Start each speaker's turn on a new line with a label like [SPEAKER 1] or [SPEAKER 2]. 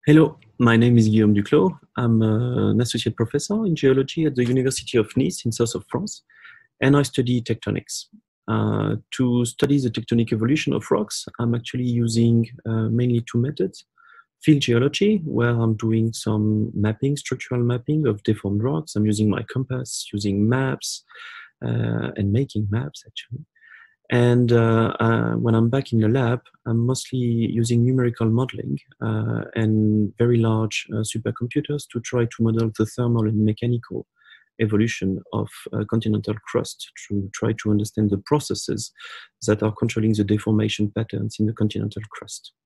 [SPEAKER 1] Hello, my name is Guillaume Duclos. I'm an associate professor in geology at the University of Nice in south of France, and I study tectonics. To study the tectonic evolution of rocks, I'm actually using mainly two methods. Field geology, where I'm doing some mapping, structural mapping of deformed rocks. I'm using my compass, using maps, and making maps actually. And when I'm back in the lab, I'm mostly using numerical modeling and very large supercomputers to try to model the thermal and mechanical evolution of continental crust to try to understand the processes that are controlling the deformation patterns in the continental crust.